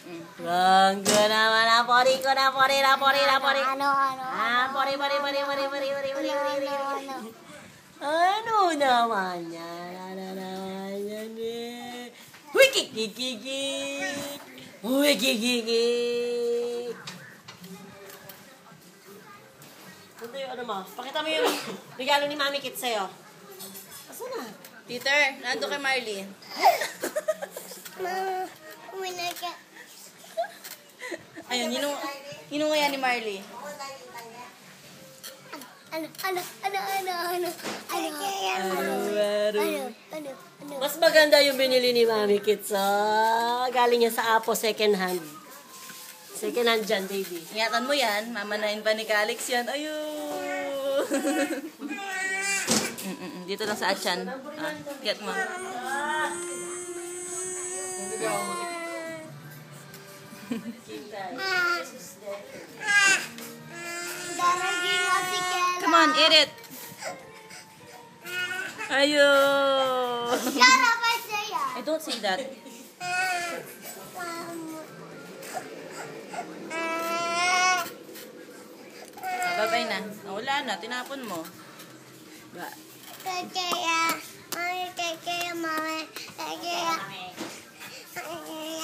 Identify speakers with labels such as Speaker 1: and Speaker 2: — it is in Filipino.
Speaker 1: Rangga naman. Napori ko. Napori.
Speaker 2: Ano?
Speaker 1: Pori. Ano naman yan? Ano naman yan eh? Huy, kikikikik! Huy, kikikik! Ito yung ano mo? Pakita mo yung regalo ni Mami Kit sa'yo. Asa na?
Speaker 3: Peter, nando kay Marley.
Speaker 2: Mama, uminaga.
Speaker 3: Ayun, yun nga yan ni Marley.
Speaker 2: Ano?
Speaker 1: Mas maganda yung binili ni Mami Kit galing niya sa Apo second hand. Second hand dyan, baby.
Speaker 3: Ingatan mo yan, mamanain pa ni Calix yan. Ayun. Dito lang sa Achan. Get mo. Come on, eat it. Ayun.
Speaker 2: Shut up, I say ya.
Speaker 3: I don't say that. Babay na. Wala na, tinapon mo. Ba?
Speaker 2: Kaya, mami, mami, kaya.